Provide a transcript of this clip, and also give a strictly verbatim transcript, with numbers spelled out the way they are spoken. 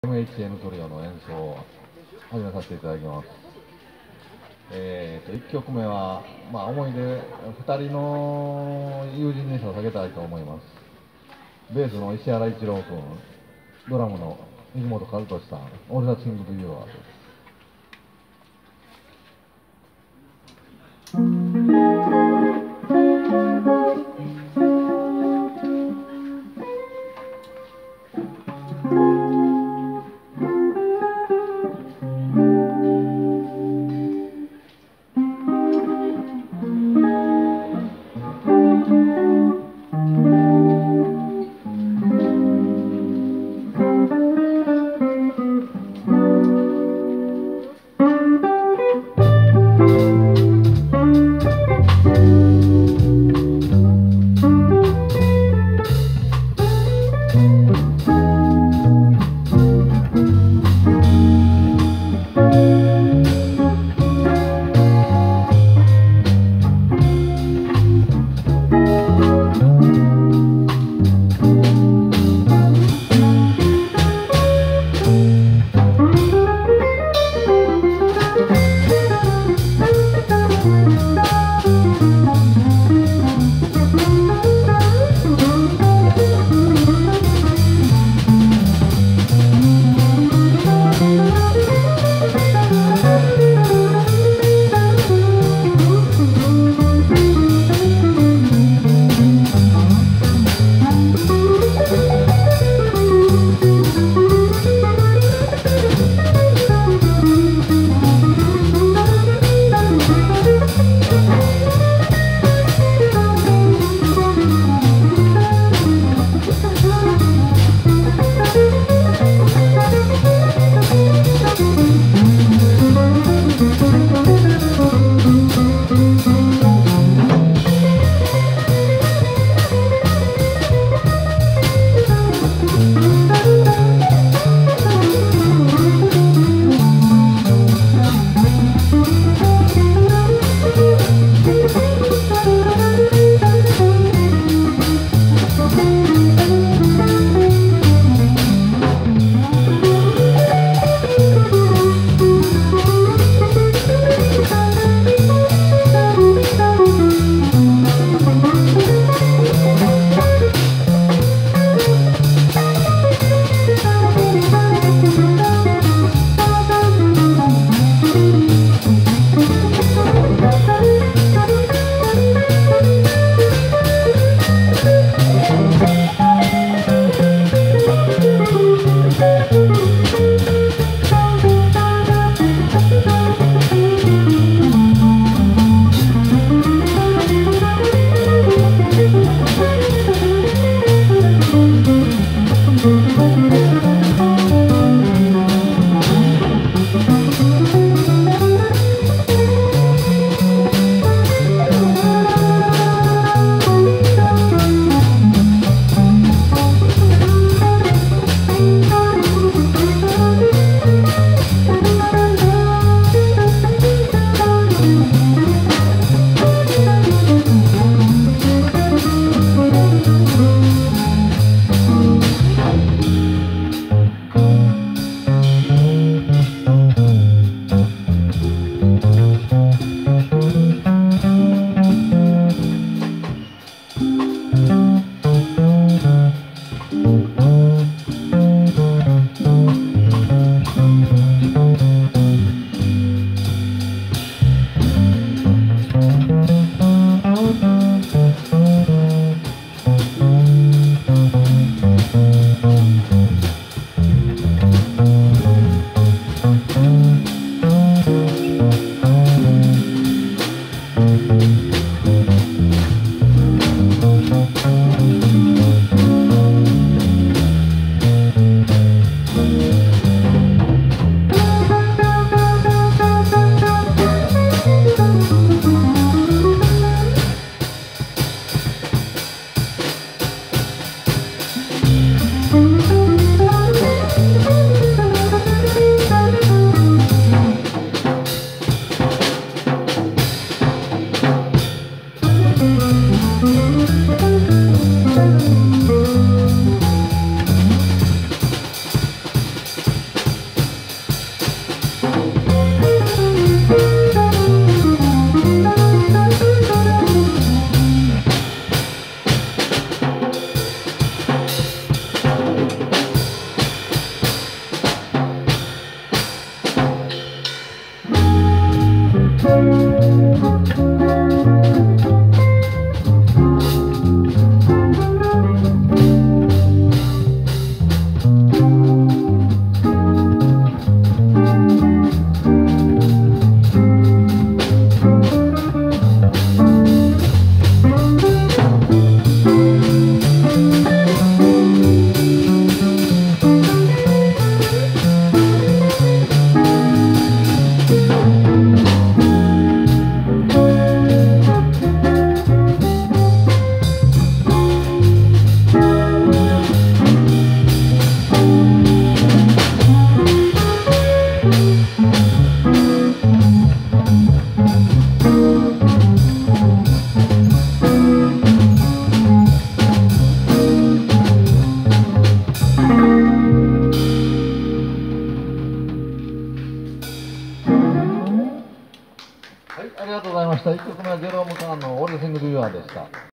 エムエイチエヌ トリオの演奏を始めさせていただきます。えーと、いっきょくめは、まあ、思い出、ふたりの友人に捧げたいと思います。ベースの石原一郎君、ドラムの水本和俊さん、オールザチング・ドゥ・ユー・アーです。 ありがとうございました。いっきょくめはジェローム・カーンのオールシング・デュ・ユアでした。